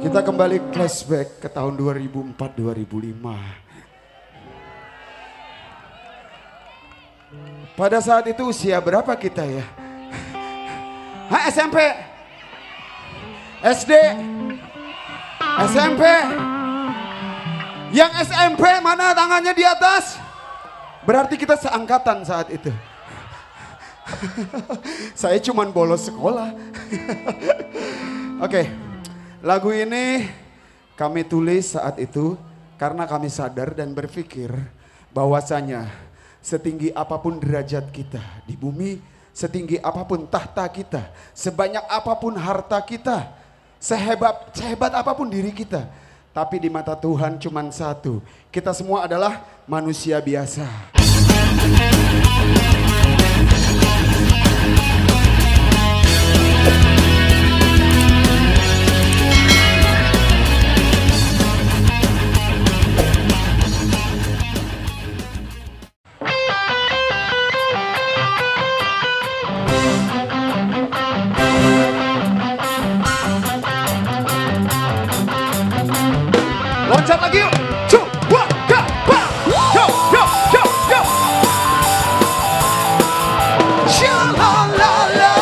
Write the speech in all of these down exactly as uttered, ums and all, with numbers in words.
Kita kembali flashback ke tahun dua ribu empat dua ribu lima. Pada saat itu usia berapa kita ya? Hah, S M P? S D? S M P? Yang S M P mana tangannya di atas? Berarti kita seangkatan saat itu. Saya cuman bolos sekolah. Oke, lagu ini kami tulis saat itu karena kami sadar dan berpikir bahwasanya setinggi apapun derajat kita di bumi, setinggi apapun tahta kita, sebanyak apapun harta kita, sehebat sehebat apapun diri kita, tapi di mata Tuhan cuma satu, kita semua adalah manusia biasa. Loncat lagi yuk. Two, one, go, go. Yo, yo, yo, yo. Shalalala.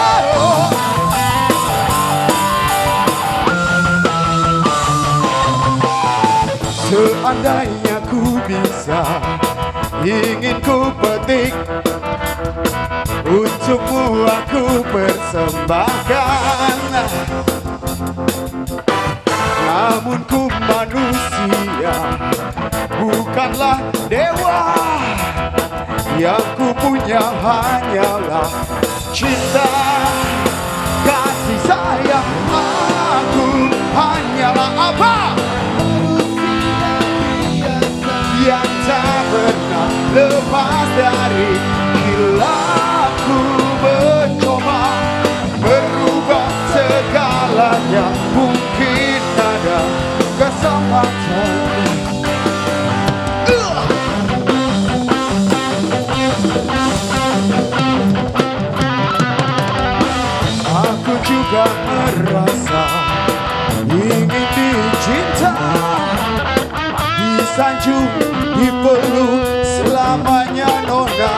Seandainya ku bisa, ingin ku petik, untukmu aku persembahkan. Namun ku manusia, bukanlah dewa. Yang ku punya hanyalah cinta, kasih sayang. Aku hanyalah apa? Yang tak pernah lepas dari kilaku mencoba merubah segalanya. Mungkin ada kesempatan. uh. Aku juga merasa ingin dicinta, disanjung, dipeluk selamanya nona.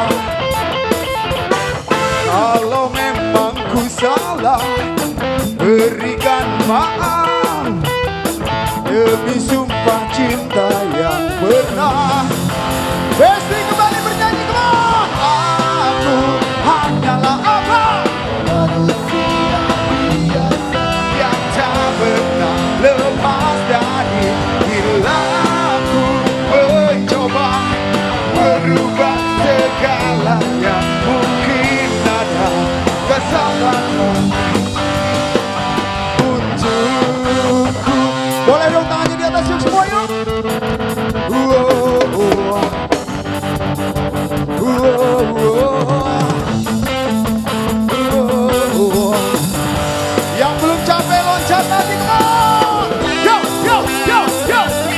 Kalau memang ku salah, berikan maaf demi sumpah cinta yang pernah. Besti kembali bernyanyi, come on. Aku hanyalah apa? Manusia biasa yang tak pernah lepas dari perilaku, mencoba merubah segalanya. Mungkin ada kesempatan untukku. Boleh dong tangannya di atas yuk semua yuk. Wow, wow. Wow, wow. Wow. Yang belum capek loncat nanti, come on. Yo, yo, yo, yo.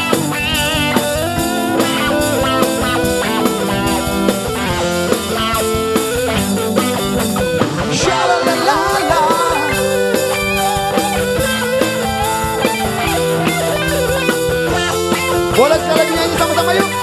Shalalala. Boleh sekali lagi nyanyi sama-sama yuk.